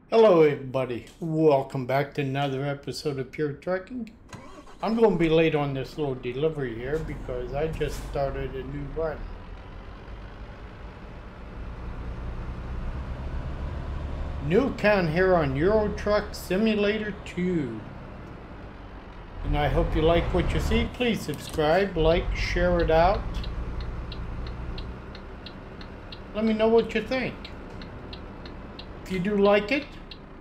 Hello everybody, welcome back to another episode of Pure Trucking. I'm going to be late on this little delivery here because I just started a new run. New account here on Euro Truck Simulator 2. And I hope you like what you see. Please subscribe, like, share it out. Let me know what you think. If you do like it,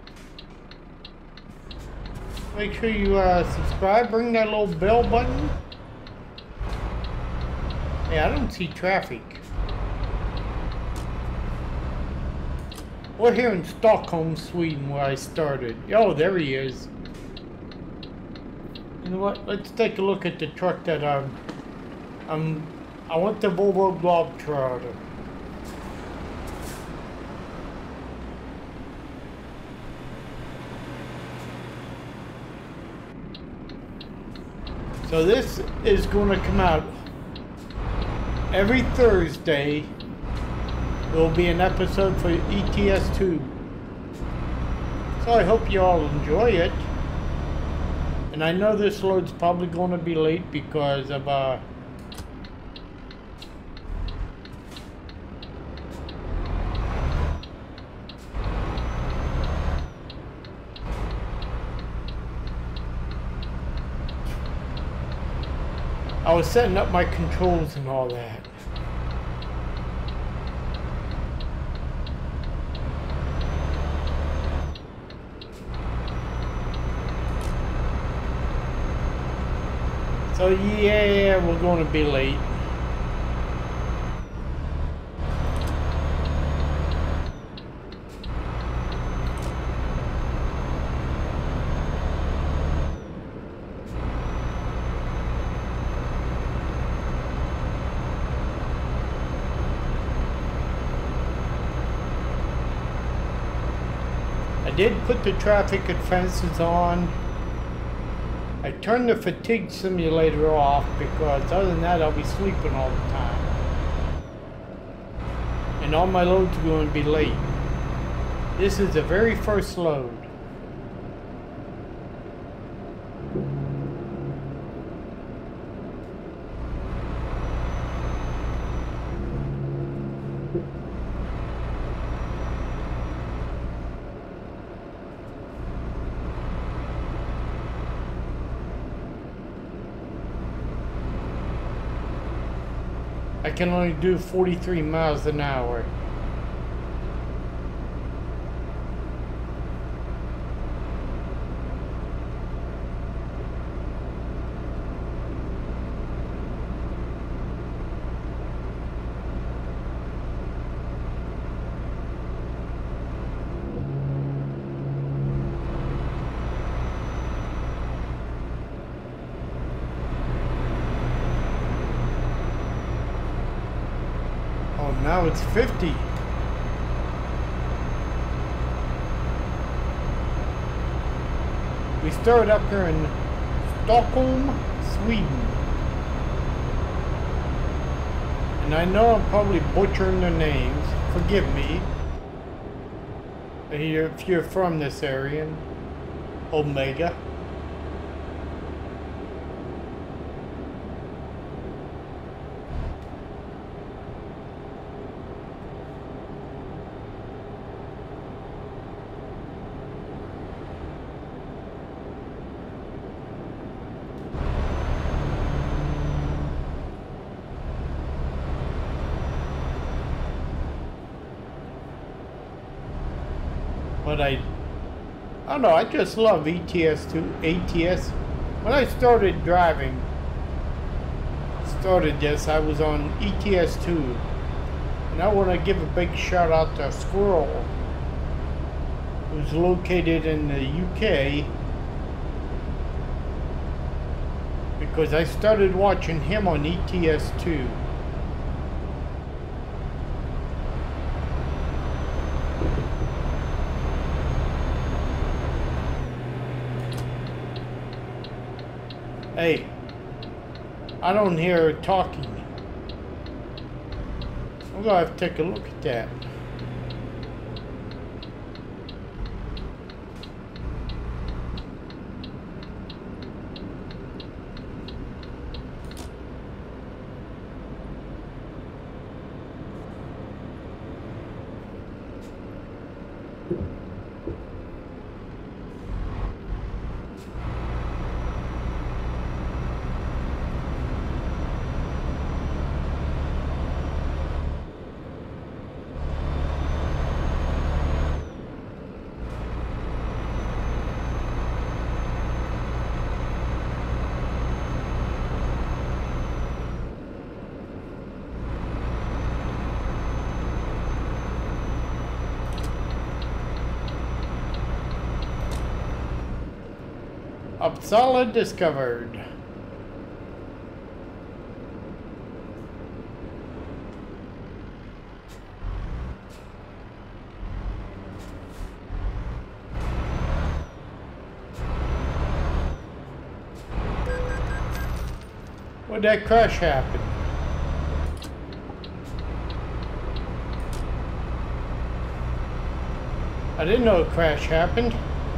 make sure you subscribe, ring that little bell button. Hey, I don't see traffic. We're here in Stockholm, Sweden, where I started. Oh, there he is. You know what? Let's take a look at the truck that I want the Volvo Globetrotter. So this is going to come out every Thursday. There will be an episode for ETS2. So I hope you all enjoy it. And I know this load's probably going to be late because of I was setting up my controls and all that. So yeah, we're going to be late. I did put the traffic fences on. I turned the fatigue simulator off because other than that I'll be sleeping all the time. And all my loads are going to be late. This is the very first load. I can only do 43 miles an hour. Now it's 50. We started up here in Stockholm, Sweden. And I know I'm probably butchering the names. Forgive me. If you're from this area. Omega. But I don't know, I just love ATS. When I started driving, I was on ETS2. And I want to give a big shout out to Squirrel, who's located in the UK, because I started watching him on ETS2. Hey, I don't hear her talking. I'm gonna have to take a look at that. Uppsala discovered. Where'd that crash happen? I didn't know a crash happened.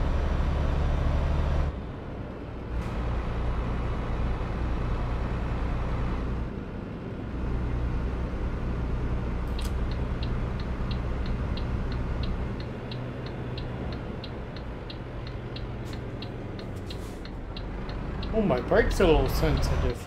Oh, my brakes are a little sensitive.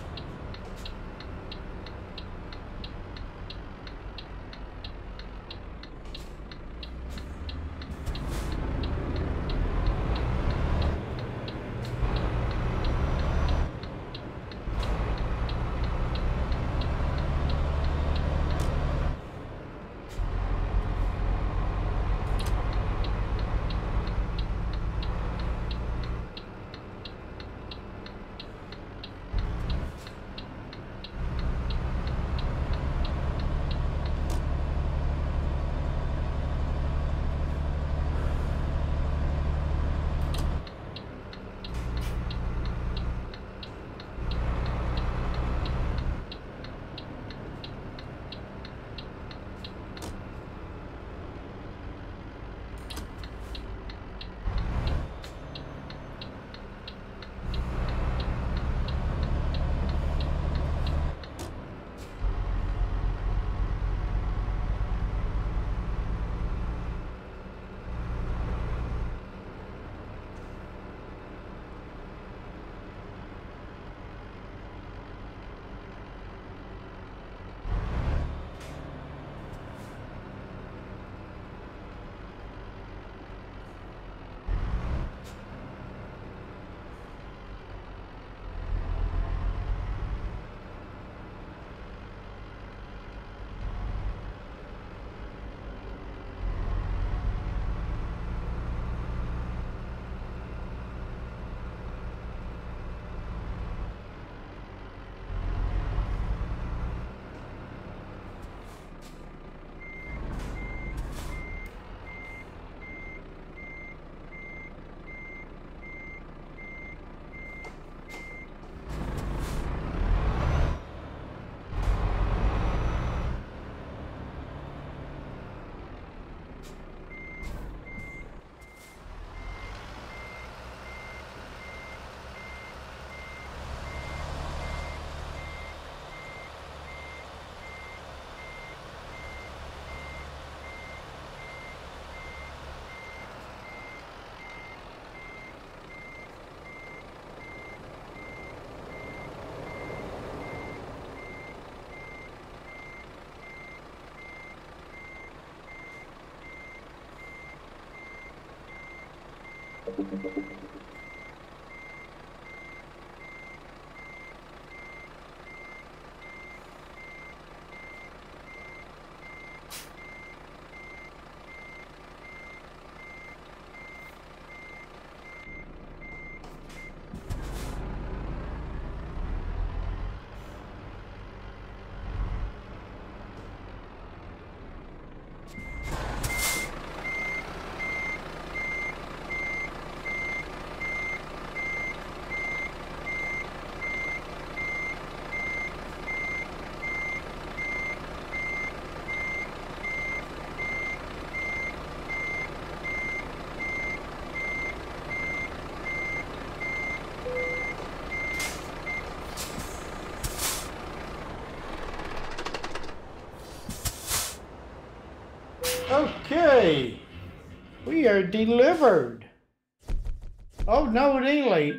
Okay. We are delivered. Oh no, it ain't late.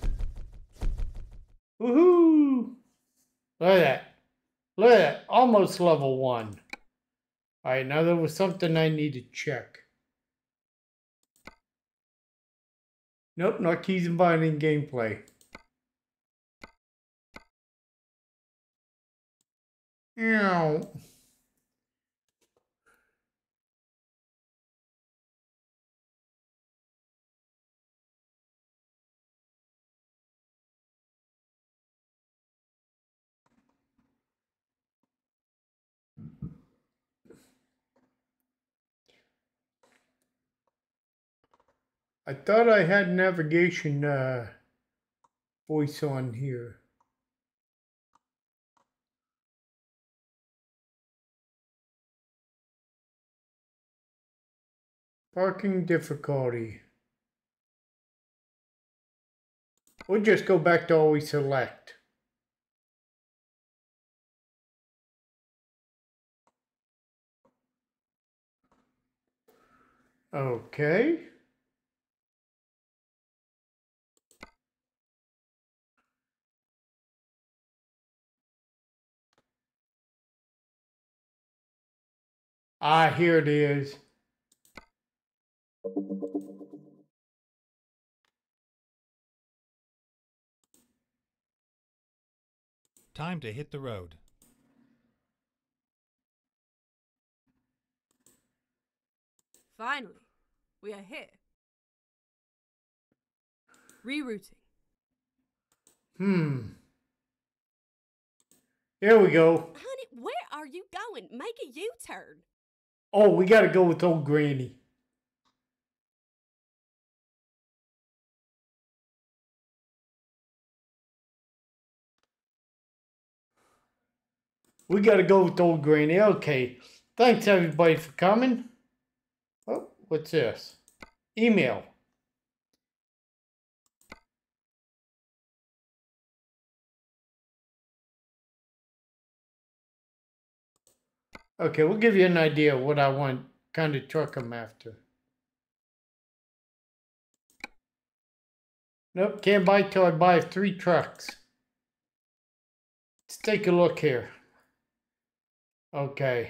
Woohoo! Look at that. Look at that. Almost level 1. Alright, now there was something I need to check. Nope, not keys and binding gameplay. Ow. I thought I had navigation voice on here. Parking difficulty. We'll just go back to always select. Okay. Ah, here it is. Time to hit the road. Finally, we are here. Rerouting. Here we go. Honey, where are you going? Make a U-turn. Oh, we gotta go with old Granny. We gotta go with old Granny. Okay. Thanks everybody for coming. Oh, what's this? Email. Okay, we'll give you an idea of what I want, kind of truck I'm after. Nope, can't buy till I buy 3 trucks. Let's take a look here. Okay.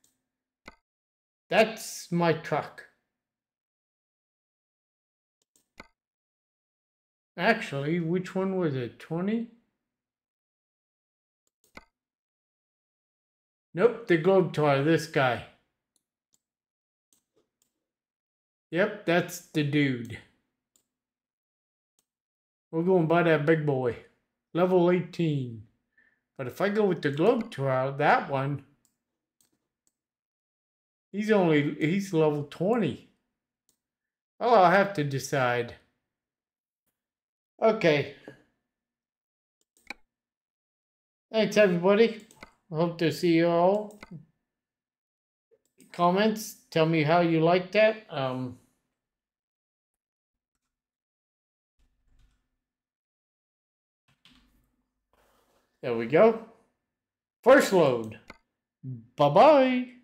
That's my truck. Actually, which one was it? 20? Nope, the Globetrotter, this guy. Yep, that's the dude. We're going to buy that big boy. Level 18. But if I go with the Globetrotter, that one, he's level 20. Oh, I'll have to decide. Okay. Thanks, everybody. I hope to see you all. Comments, tell me how you like that. There we go. First load. Bye-bye.